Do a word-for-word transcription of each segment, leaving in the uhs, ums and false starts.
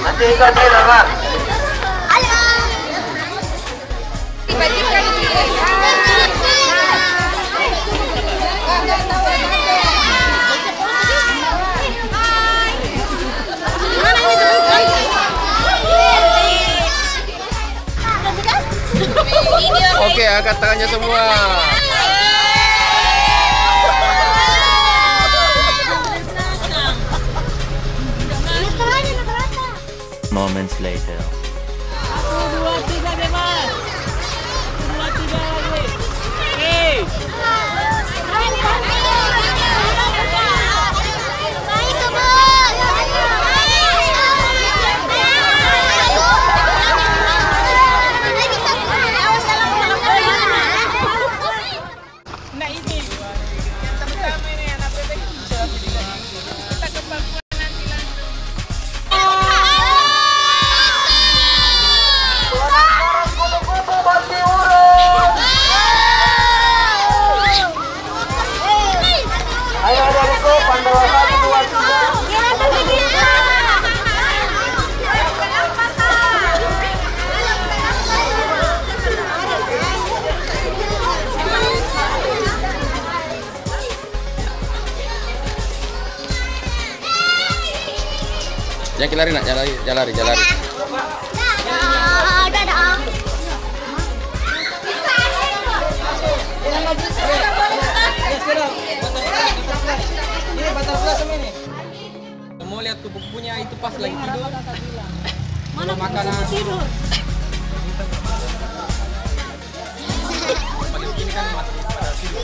Oke, angkat tangannya semua. Moments later. Satu, dua, tiga, bebas. Dua, tiga lagi. Oke. Nah ini yang pertama ini anak bebek bisa kita ke Papua nanti langsung. Ayo adikku, Pandawa satu, dua, tiga. Jangan lari nak, jangan lari, jangan lari, jangan lari. Mau lihat tubuh punya itu pas lagi tidur. Mana makanan tidur? Pagi begini kan masih pada tidur.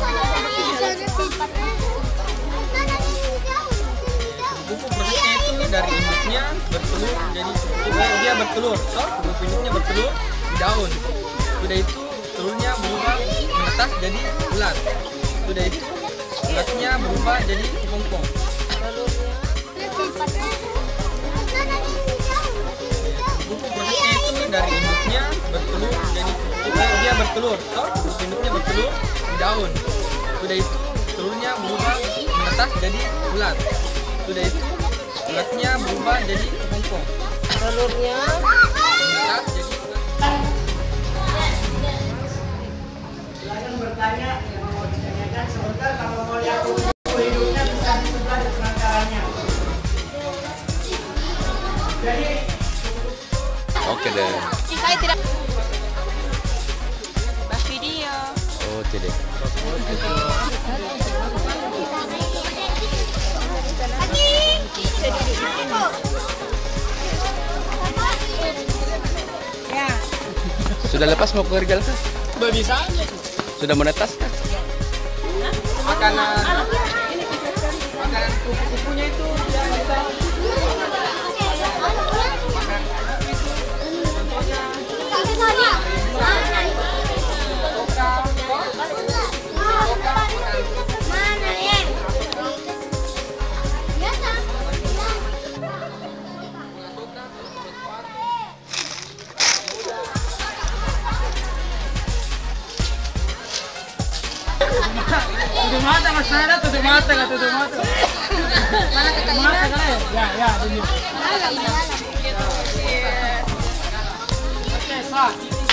Kupu prosesnya itu dari induknya bertelur jadi dia bertelur, so kupu induknya bertelur di daun. Sudah itu telurnya berubah menetas jadi ulat. Sudah itu ulatnya berubah jadi kepompong. Kupu prosesnya itu dari induknya bertelur jadi dia bertelur, so kupu induknya bertelur di daun. Sudah itu telurnya berubah menetas jadi ulat. Sudah itu ulatnya berubah jadi kepompong. Telurnya Menetas jadi ulat. Silakan bertanya, yang mau ditanyakan sebentar. Kalau mau lihat kupu hidungnya bisa di sebelah di penangkarannya. Jadi Oke deh. saya tidak bahas video. Oh, tidak. Ya. Sudah lepas mau ke Regal kah? Sudah bisa aja. Sudah menetas kah? Makanan makanan kupu-kupunya itu yang kita tutup mata mas Nada, tutup mata nggak tutup mata. Mana mata kalian? Ya ya ini. Oke sah.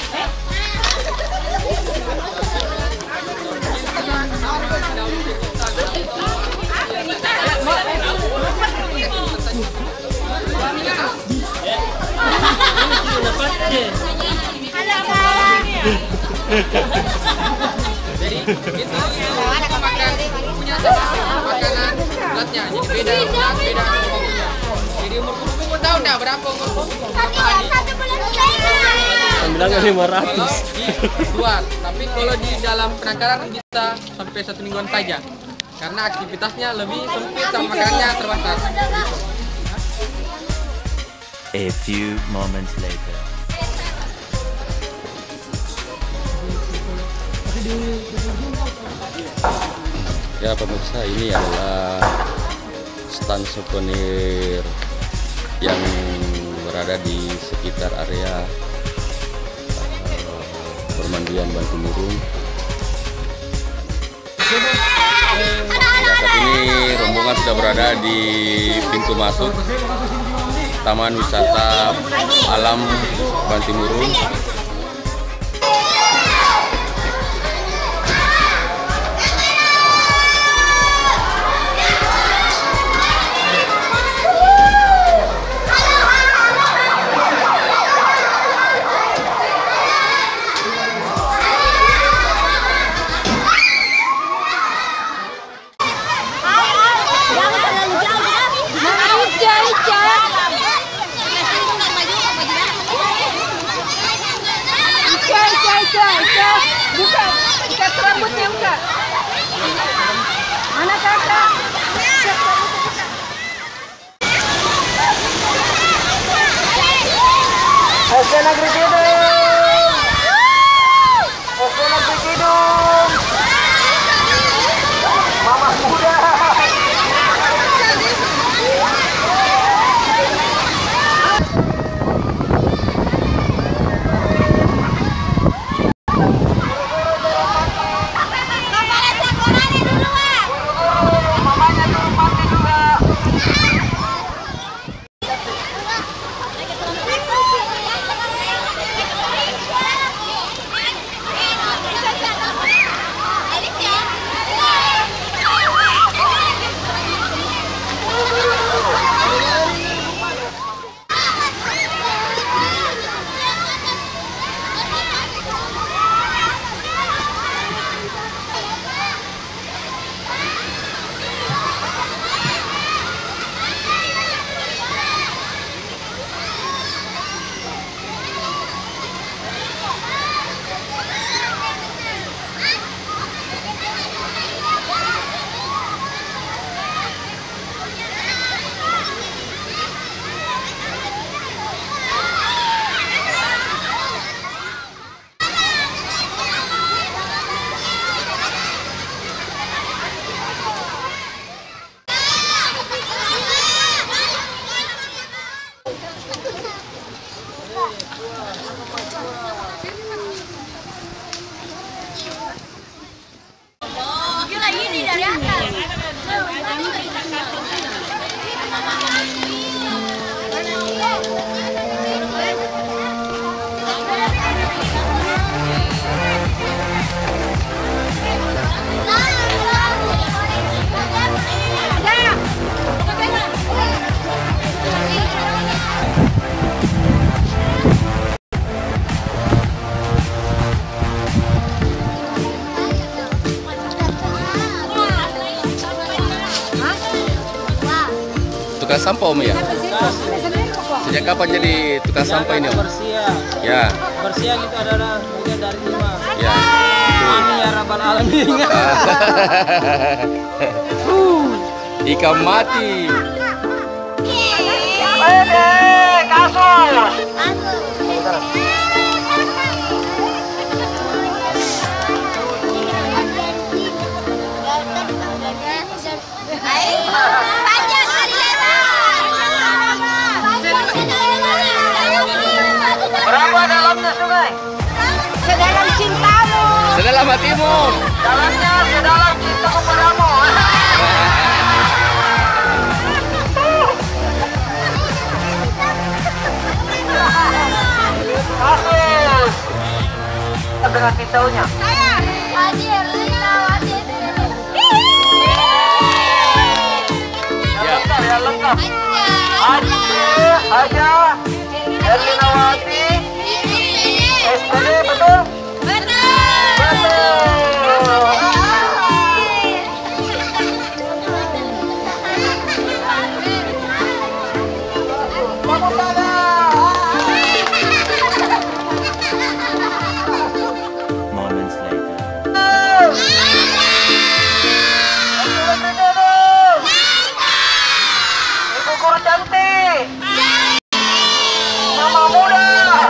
Jadi itu makan punya sama makanan ulatnya, jadi beda ulat beda kupu-kupunya. Jadi umur kupu-kupu tahu nggak berapa umur kupu-kupu? Berapa hari? Bilangnya lima ratus. Buat, tapi kalau di dalam penangkaran bisa sampai satu mingguan saja, karena aktivitasnya lebih sempit sama makanannya terbatas. A few moments later. Ya pemirsa, ini adalah stand souvenir yang berada di sekitar area uh, permandian Bantu Murung. Ya, saat ini rombongan sudah berada di pintu masuk Taman Wisata Alam Bantimurung. Buka, ikat rambutnya buka. Mana kakak? S D Negeri Kidung. S D Negeri Kidung. Mama muda. Tukang sampah Om ya? Sejak kapan jadi tukang sampah ini Om? Bersiah. Ya. Bersiah itu adalah bagian dari lima. Ya. Amin ya rabbal alamin. Ikan mati. Wede, kasus. Berapa dalamnya sungai? Sedalam cintamu. Sedalam hatimu. Dalamnya sedalam cintaku padamu. Kasus. Dengan pisaunya. Hadir, hadir. Ya lengkap, ya lengkap. Hadir, aja. Erlinawati. S D betul? Betul. Moments later. Ibu guru cantik. Mama muda.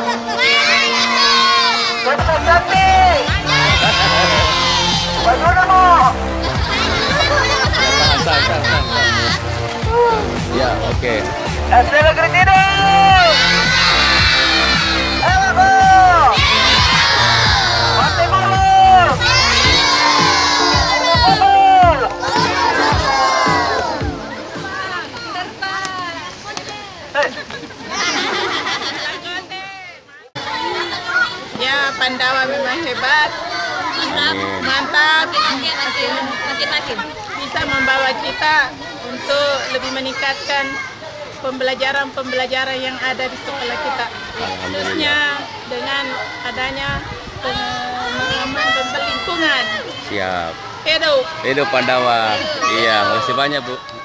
Gadis cantik. Baju dulu. Ya, oke. S D Negeri Kidung. Halo, Bu. Bantimurung. Hey. Pandawa memang hebat, Amin. mantap, makin makin bisa membawa kita untuk lebih meningkatkan pembelajaran-pembelajaran yang ada di sekolah kita. Khususnya dengan adanya pengenalan tentang lingkungan. Siap. Hidup. Hidup Pandawa. Iya, makasih banyak Bu.